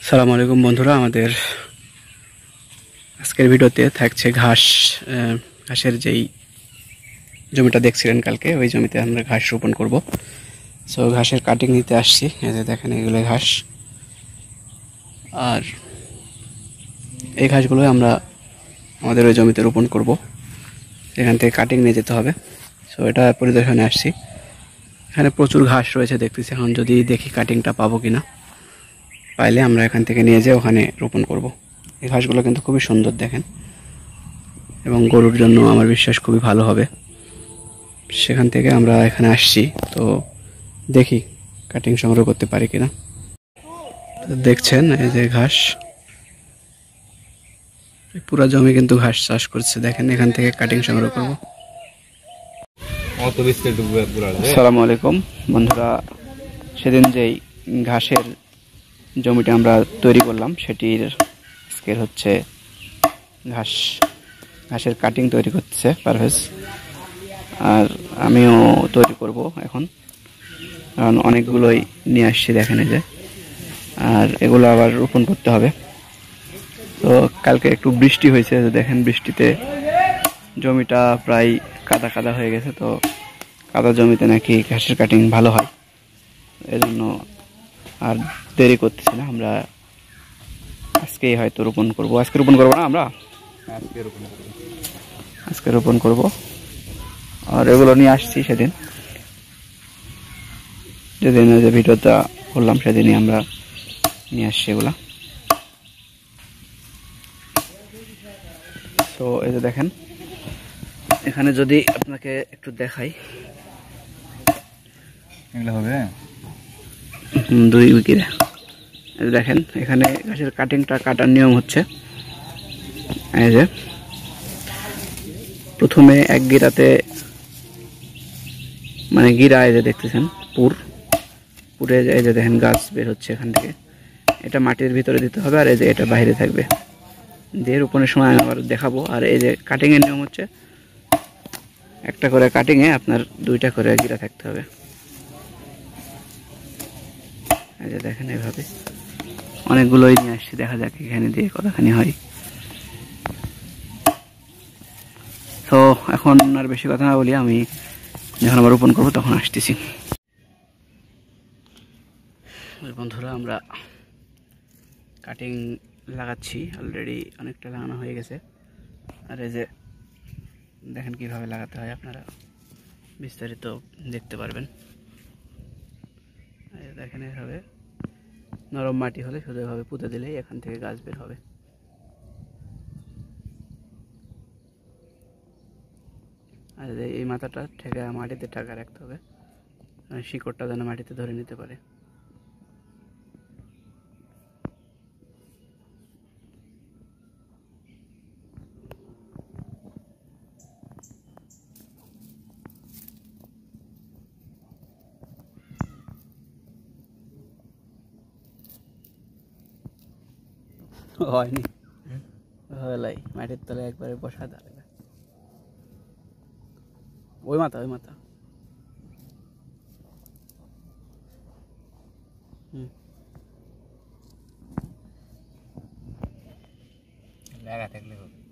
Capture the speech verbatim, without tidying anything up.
সালামু আলাইকুম বন্ধুরা, আমাদের আজকের ভিডিওতে থাকছে ঘাস আহ, ঘাসের যেই জমিটা দেখছিলেন কালকে, ওই জমিতে আমরা ঘাস রোপণ করব। সো ঘাসের কাটিং নিতে আসছি। এই যে দেখেন, এগুলো ঘাস, আর এই ঘাসগুলো আমরা আমাদের ওই জমিতে রোপণ করব। এখান থেকে কাটিং নিয়ে যেতে হবে। সো এটা পরিদর্শনে আসছি। এখানে প্রচুর ঘাস রয়েছে দেখতেছি। এখন যদি দেখি কাটিংটা পাবো কিনা, পাইলে আমরা এখান থেকে নিয়ে যেয়ে ওখানে রোপণ করব। এই ঘাসগুলো কিন্তু খুবই সুন্দর দেখেন, এবং গরুর জন্য আমার বিশ্বাস খুবই ভালো হবে। সেখান থেকে আমরা এখানে আসছি, তো দেখি কাটিং সংগ্রহ করতে পারি কিনা। দেখছেন এই যে ঘাস, পুরা জমি কিন্তু ঘাস চাষ করছে। দেখেন, এখান থেকে কাটিং সংগ্রহ করব। আসসালামু আলাইকুম বন্ধুরা, সেদিন যেই ঘাসের জমিটা আমরা তৈরি করলাম, সেটির আজকের হচ্ছে ঘাস ঘাসের কাটিং তৈরি করছে পারভেজ, আর আমিও তৈরি করব এখন, কারণ অনেকগুলোই নিয়ে আসছি দেখেন এই যে। আর এগুলো আবার রোপণ করতে হবে। তো কালকে একটু বৃষ্টি হয়েছে, দেখেন বৃষ্টিতে জমিটা প্রায় কাদা কাদা হয়ে গেছে। তো কাদা জমিতে নাকি ঘাসের কাটিং ভালো হয়, এজন্য আর দেরি করতেছি না, আমরা আজকেই হয়তো রোপণ করব। আজকে রোপণ করবো না, আমরা আজকে রোপণ করব। আর এগুলো নিয়ে আসছি সেদিন, যেদিন যে ভিডিওটা করলাম সেদিনই আমরা নিয়ে আসছি এগুলা। তো এই যে দেখেন, এখানে যদি আপনাকে একটু দেখাই, এগুলো হবে দুই উইকিরে। দেখেন এখানে ঘাসের কাটিংটা কাটার নিয়ম হচ্ছে, এই যে প্রথমে এক গিরাতে, মানে গিরা এই যে দেখতেছেন পুর পুরে, এই যে দেখেন গাছ বের হচ্ছে এখান থেকে। এটা মাটির ভিতরে দিতে হবে, আর এই যে এটা বাইরে থাকবে। দিয়ে রোপণের সময় আমি আবার দেখাবো। আর এই যে কাটিংয়ের নিয়ম হচ্ছে, একটা করে কাটিংয়ে আপনার দুইটা করে গিরা থাকতে হবে। এই যে দেখেন, এভাবে অনেকগুলোই নিয়ে আসছি, দেখা যাক এখানে দিয়ে কতখানি হয়। তো এখন আর বেশি কথা না বলি, আমি যখন আবার রোপণ করবো তখন আসতেছি। বন্ধুরা, আমরা কাটিং লাগাচ্ছি, অলরেডি অনেকটা লাগানো হয়ে গেছে। আর এই যে দেখেন কিভাবে লাগাতে হয়, আপনারা বিস্তারিত দেখতে পারবেন। দেখেন এভাবে নরম মাটি হলে শুধু এভাবে পুঁতে দিলেই এখান থেকে গাছ বের হবে। আর এই মাথাটা ঠেকা মাটিতে টাকা রাখতে হবে, শিকড়টা যেন মাটিতে ধরে নিতে পারে। হয়নি, হলাই মাটির তলায় একবারে বসা দাঁড়াবে। ওই মাথা ওই মাথা হুম লাগা থাকলে